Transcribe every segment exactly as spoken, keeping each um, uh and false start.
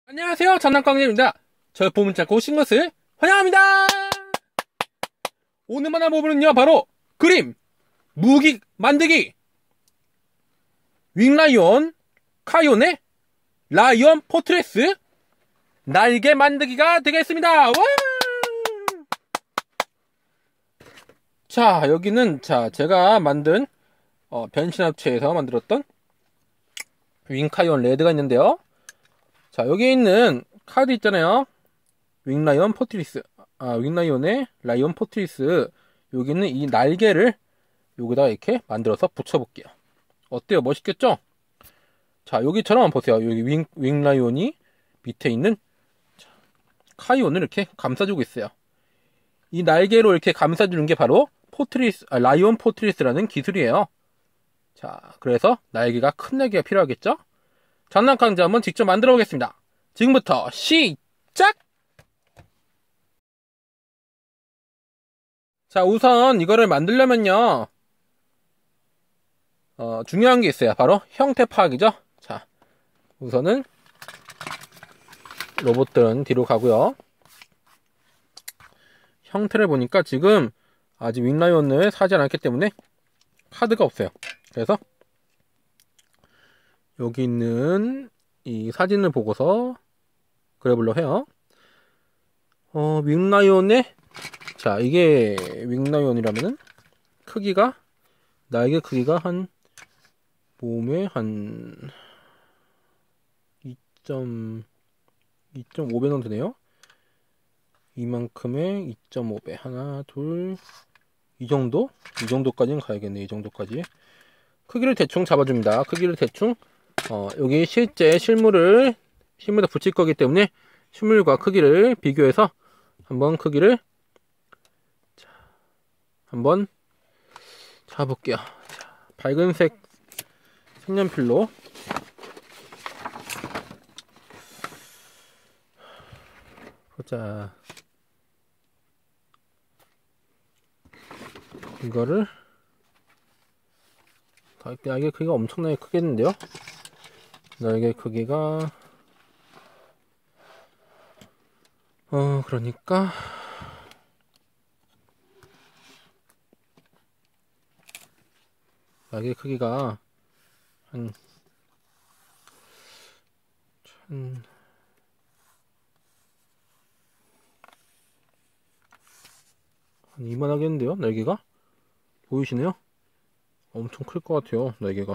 안녕하세요, 장난깡제입니다. 저 보문 찾고 오신 것을 환영합니다. 오늘 만난 부분은요, 바로 그림 무기 만들기 윙라이온 카이온의 라이온 포트레스 날개 만들기가 되겠습니다. 와! 자, 여기는 자 제가 만든 어, 변신합체에서 만들었던 윙카이온 레드가 있는데요. 자, 여기 있는 카드 있잖아요. 윙라이온 포트리스. 아, 윙라이온의 라이온 포트리스. 여기는 이 날개를 여기다가 이렇게 만들어서 붙여볼게요. 어때요? 멋있겠죠? 자, 여기처럼 보세요. 여기 윙, 윙라이온이 밑에 있는 자, 카이온을 이렇게 감싸주고 있어요. 이 날개로 이렇게 감싸주는 게 바로 포트리스, 아, 라이온 포트리스라는 기술이에요. 자, 그래서 날개가 큰 날개가 필요하겠죠? 장난감자 한번 직접 만들어 보겠습니다. 지금부터 시작! 자, 우선 이거를 만들려면요, 어, 중요한 게 있어요. 바로 형태 파악이죠. 자, 우선은 로봇들은 뒤로 가고요. 형태를 보니까 지금 아직 윙라이온을 사지 않았기 때문에 카드가 없어요. 그래서 여기 있는 이 사진을 보고서 그려보려고 해요. 어, 윙라이온의, 자, 이게 윙라이온이라면은 크기가, 날개 크기가 한, 몸에 한 이 점 오 배 정도 되네요. 이만큼에 이 점 오 배. 하나, 둘, 이 정도? 이 정도까지는 가야겠네. 이 정도까지. 크기를 대충 잡아줍니다. 크기를 대충, 어, 여기 실제 실물을, 실물에 붙일 거기 때문에 실물과 크기를 비교해서 한번 크기를, 자, 한번 잡아볼게요. 자, 밝은색 색연필로 보자. 이거를 날개 크기가 엄청나게 크겠는데요? 날개 크기가 어 그러니까 날개 크기가 한 한 한 이만하겠는데요? 날개가? 보이시네요? 엄청 클 것 같아요, 날개가.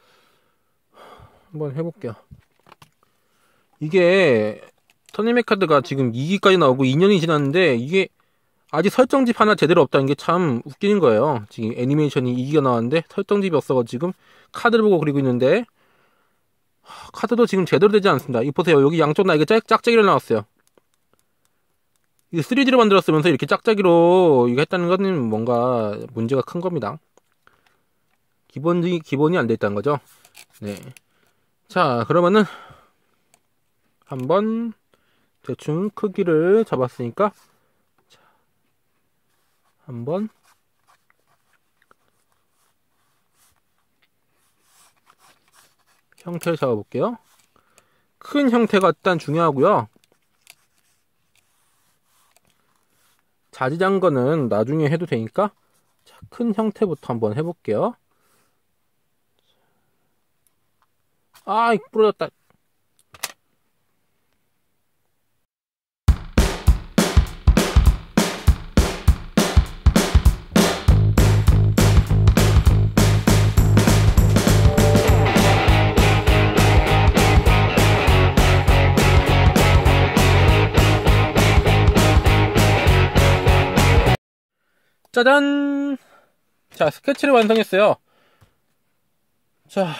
한번 해볼게요. 이게 터니메 카드가 지금 이 기까지 나오고 이 년이 지났는데 이게 아직 설정집 하나 제대로 없다는 게 참 웃기는 거예요. 지금 애니메이션이 이 기가 나왔는데 설정집이 없어서 지금 카드를 보고 그리고 있는데 하, 카드도 지금 제대로 되지 않습니다. 이 보세요. 여기 양쪽 날개 짝, 짝짝이로 나왔어요. 이거 쓰리디로 만들었으면서 이렇게 짝짝이로 이거 했다는 것은 뭔가 문제가 큰 겁니다. 기본이, 기본이 안 돼 있다는 거죠. 네. 자, 그러면은, 한번, 대충 크기를 잡았으니까, 자, 한번, 형태를 잡아볼게요. 큰 형태가 일단 중요하고요. 자지장 거는 나중에 해도 되니까, 자, 큰 형태부터 한번 해볼게요. 아이, 부러졌다. 짜잔! 자, 스케치를 완성했어요. 자,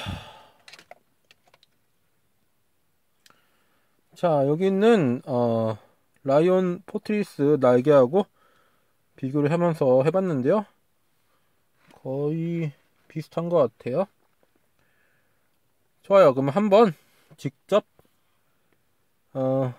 자, 여기 있는, 어, 라이온 포트리스 날개하고 비교를 하면서 해봤는데요. 거의 비슷한 것 같아요. 좋아요. 그럼 한번 직접, 어,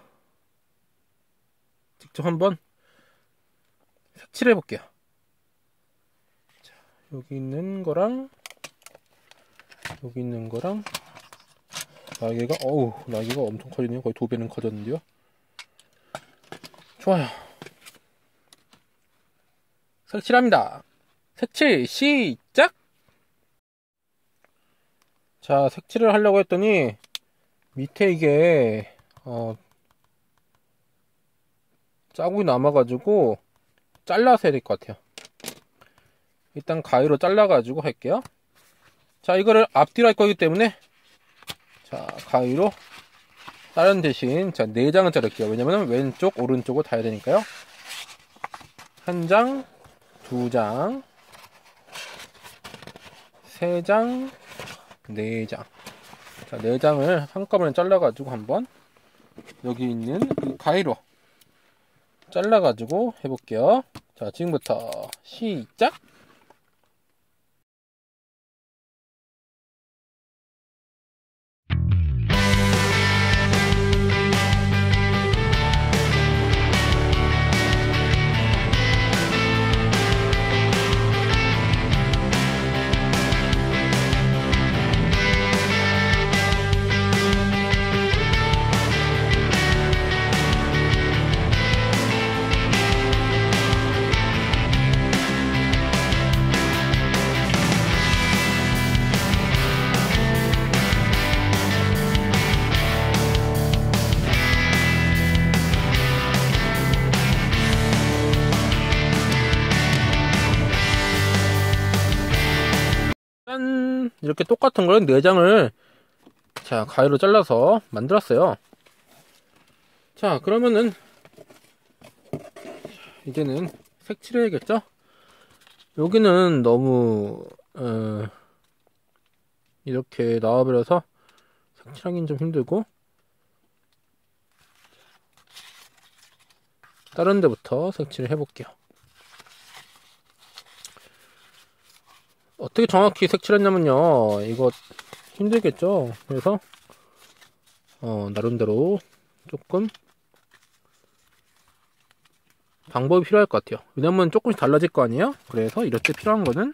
직접 한번 색칠해 볼게요. 자, 여기 있는 거랑, 여기 있는 거랑, 날개가 어우 날개가 엄청 커지네요. 거의 두 배는 커졌는데요. 좋아요. 색칠합니다. 색칠 시작! 자, 색칠을 하려고 했더니 밑에 이게 어, 자국이 남아가지고 잘라서 해야 될 것 같아요. 일단 가위로 잘라가지고 할게요. 자, 이거를 앞뒤로 할 거기 때문에 자, 가위로 자른 대신 자, 네 장을 자를게요. 왜냐면 왼쪽, 오른쪽을 다 해야 되니까요. 한 장, 두 장, 세 장, 네 장. 자, 네 장을 한꺼번에 잘라가지고 한번 여기 있는 이 가위로 잘라가지고 해볼게요. 자, 지금부터 시작! 짠! 이렇게 똑같은 걸 네 장을 자, 가위로 잘라서 만들었어요. 자, 그러면은 이제는 색칠해야겠죠? 여기는 너무 어, 이렇게 나와버려서 색칠하기는 좀 힘들고 다른 데부터 색칠을 해볼게요. 어떻게 정확히 색칠했냐면요, 이거 힘들겠죠? 그래서 어, 나름대로 조금 방법이 필요할 것 같아요. 왜냐면 조금씩 달라질 거 아니에요? 그래서 이럴 때 필요한 거는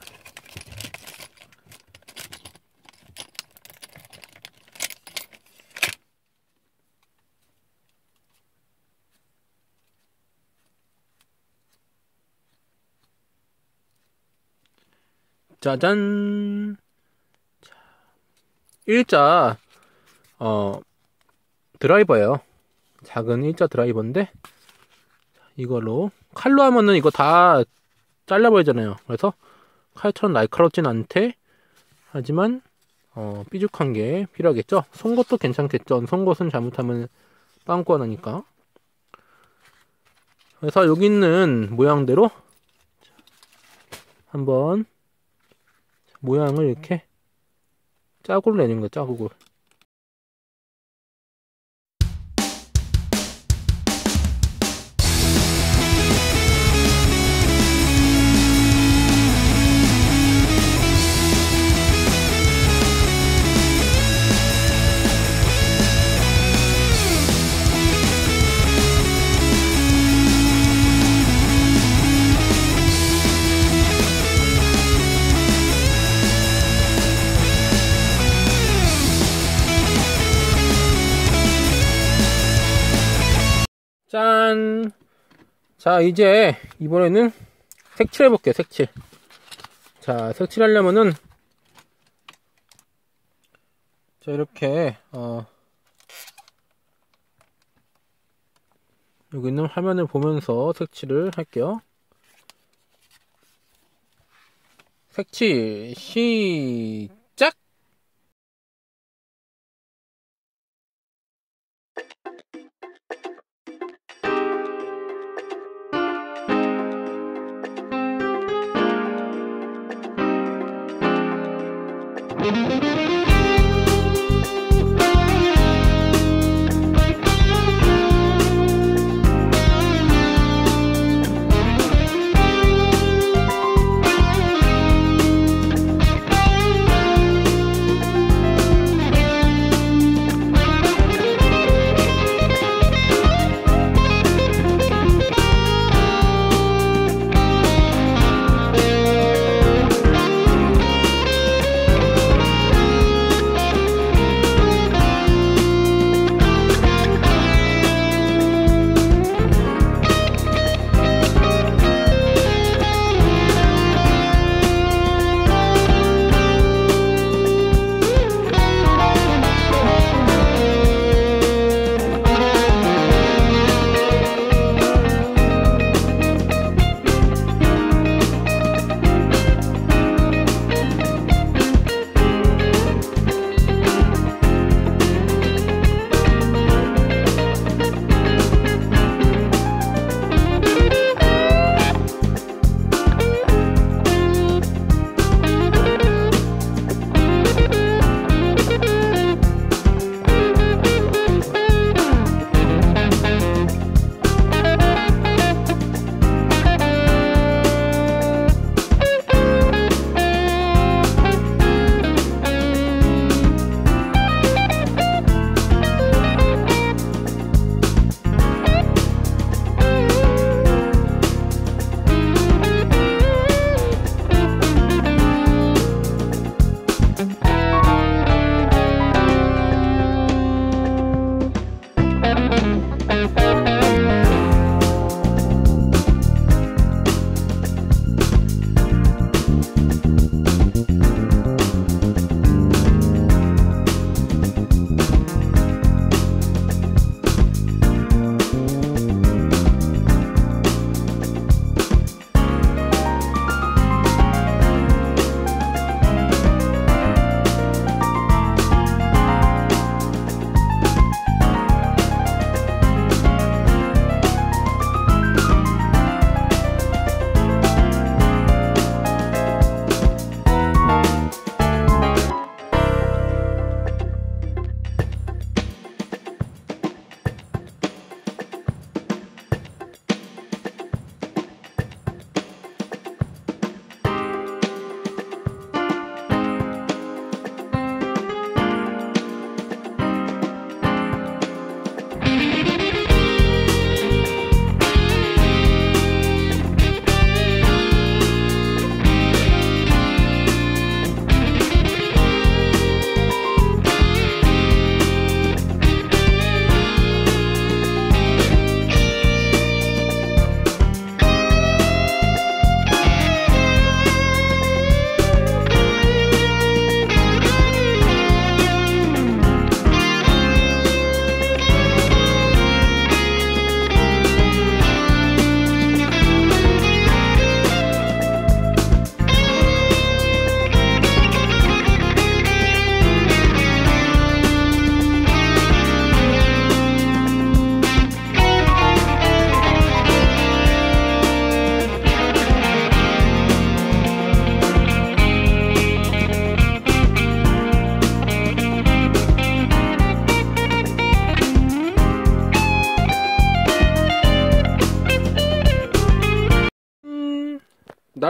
짜잔! 일자 어 드라이버예요. 작은 일자 드라이버인데 이걸로 칼로 하면은 이거 다 잘라버리잖아요. 그래서 칼처럼 날카롭진 않대. 하지만 어, 삐죽한 게 필요하겠죠. 송곳도 괜찮겠죠. 송곳은 잘못하면 빵꾸가 나니까. 그래서 여기 있는 모양대로 한번 모양을 이렇게 짜고를 내는 거예요. 짜고를. 짠! 자, 이제 이번에는 색칠 해볼게요. 색칠. 자, 색칠하려면은 자, 이렇게 어, 여기 있는 화면을 보면서 색칠을 할게요. 색칠 시작!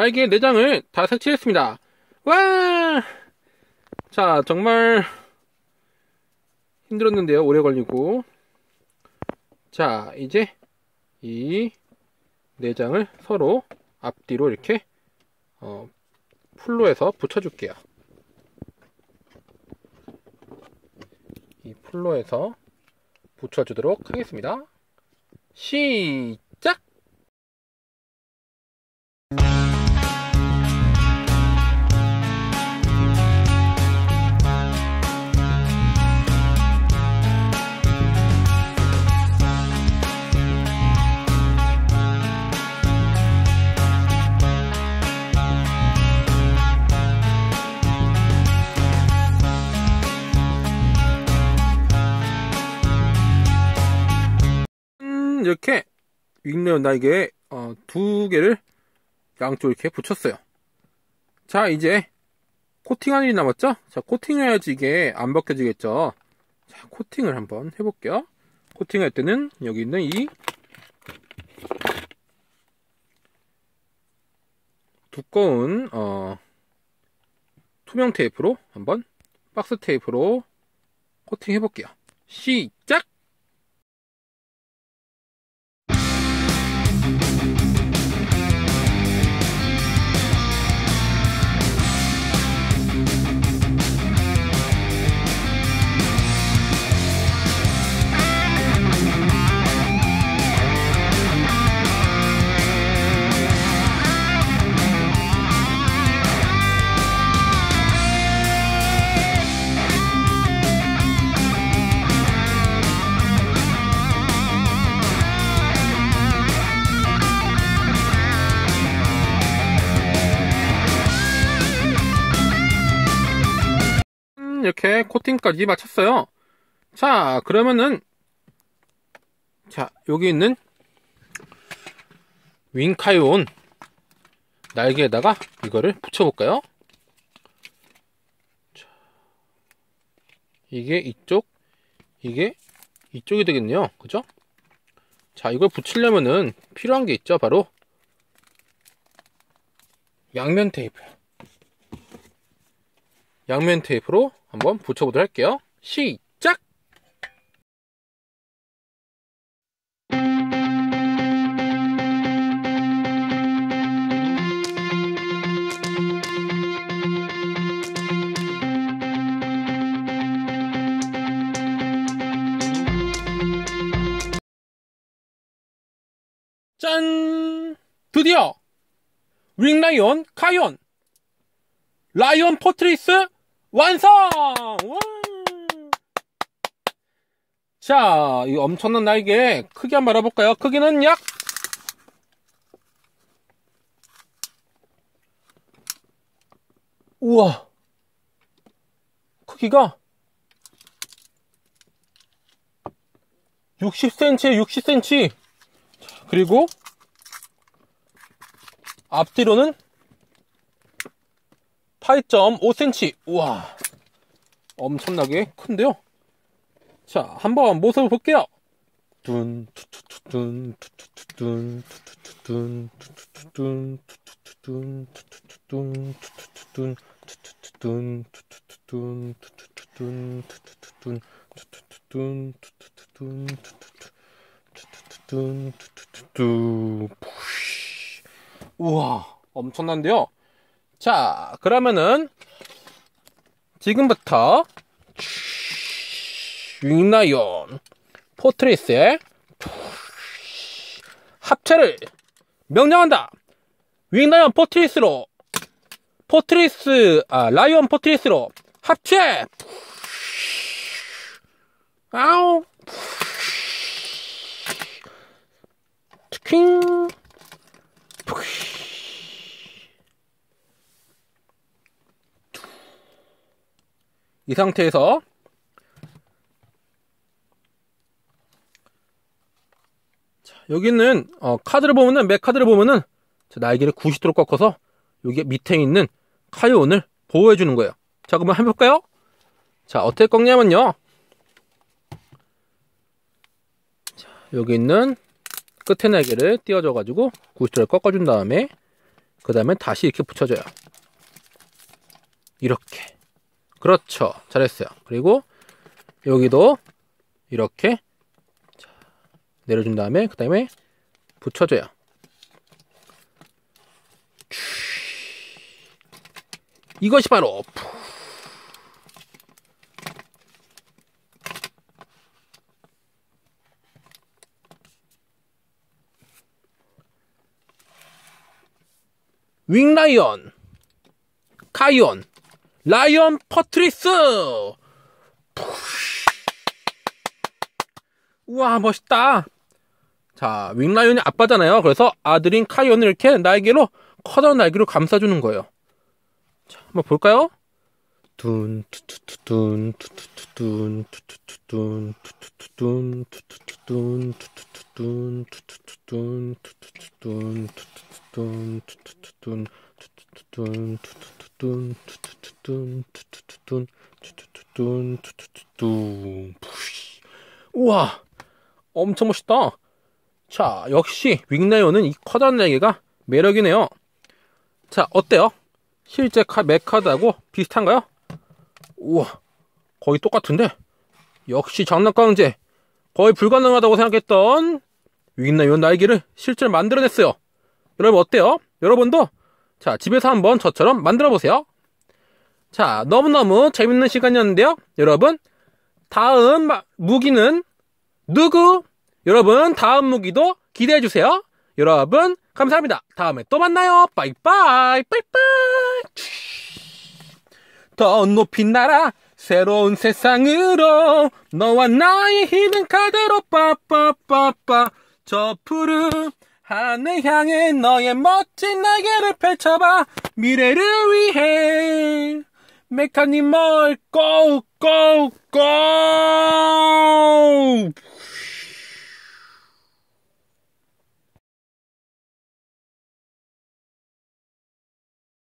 날개 내장을 다 색칠했습니다. 와! 자, 정말 힘들었는데요. 오래 걸리고. 자, 이제 이 내장을 서로 앞뒤로 이렇게 어, 풀로에서 붙여줄게요. 이 풀로에서 붙여주도록 하겠습니다. 시작! 이렇게 윙라이온 날개에 어, 두 개를 양쪽 이렇게 붙였어요. 자, 이제 코팅하는 일이 남았죠? 자, 코팅해야지 이게 안 벗겨지겠죠? 자, 코팅을 한번 해볼게요. 코팅할 때는 여기 있는 이 두꺼운 어, 투명 테이프로 한번 박스 테이프로 코팅 해볼게요. 시작! 이렇게 코팅까지 마쳤어요. 자, 그러면은 자, 여기 있는 윙카이온 날개에다가 이거를 붙여볼까요? 자, 이게 이쪽, 이게 이쪽이 되겠네요. 그죠? 자, 이걸 붙이려면은 필요한 게 있죠. 바로 양면 테이프. 양면 테이프로 한번 붙여보도록 할게요. 시작! 짠! 드디어 윙라이온 카이온 라이온 포트리스 완성! 와! 자, 이 엄청난 날개 크기 한번 알아볼까요? 크기는 약 우와, 크기가 육십 센티미터에 육십 센티미터. 그리고 앞뒤로는 팔 점 오 센티미터. 우와, 엄청나게 큰데요. 자, 한번 모습을 볼게요. 둔 투투투둔 투투투둔 투투투둔 투투투둔 투투투둔 투투투둔 투투투둔 투투투둔 투투투둔 투투투둔 투투투둔 투투투둔 투투투둔 투투투둔 투투투두. 우와, 엄청난데요. 자, 그러면은 지금부터 윙라이온 포트리스의 합체를 명령한다. 윙라이온 포트리스로 포트리스 아 라이온 포트리스로 합체. 아우 킹. 이 상태에서 자, 여기는 어, 카드를 보면은 맥 카드를 보면은 자, 날개를 구십 도로 꺾어서 여기 밑에 있는 카이온을 보호해 주는 거예요. 자, 그럼 한번 해볼까요? 자, 어떻게 꺾냐면요. 자, 여기 있는 끝에 날개를 띄워줘 가지고 구십 도를 꺾어준 다음에 그 다음에 다시 이렇게 붙여줘요. 이렇게. 그렇죠. 잘했어요. 그리고 여기도 이렇게 내려준 다음에 그 다음에 붙여줘요. 이것이 바로 윙라이언 카이온 라이언 퍼트리스. 우와 멋있다. 자, 윙라이언이 아빠잖아요. 그래서 아들인 카이온을 이렇게 날개로 커다란 날개로 감싸주는 거예요. 자, 한번 볼까요? 둔 투투투둔 투투투둔 투투투둔 투투투둔 투투투둔 투투투둔 투투투둔 투투투둔 투투투둔 투투투둔 투투투둔 투투투둔 투투투둔 투투투둔 투투투둔 투투투둔 투투투둔. 우와 엄청 멋있다. 자, 역시 윙라이언은 이 커다란 날개가 매력이네요. 자, 어때요? 실제 카, 메카드하고 비슷한가요? 우와, 거의 똑같은데? 역시 장난감 형제. 거의 불가능하다고 생각했던 윙라이언 날개를 실제로 만들어냈어요. 여러분 어때요? 여러분도 자, 집에서 한번 저처럼 만들어보세요. 자, 너무너무 재밌는 시간이었는데요. 여러분, 다음 무기는 누구? 여러분, 다음 무기도 기대해주세요. 여러분, 감사합니다. 다음에 또 만나요. 빠이빠이, 빠이빠이. 더 높이 날아, 새로운 세상으로, 너와 나의 히든 카드로, 빠빠빠빠. 저 푸른 하늘 향해 너의 멋진 날개를 펼쳐봐. 미래를 위해, 메카니멀, 고, 고, 고!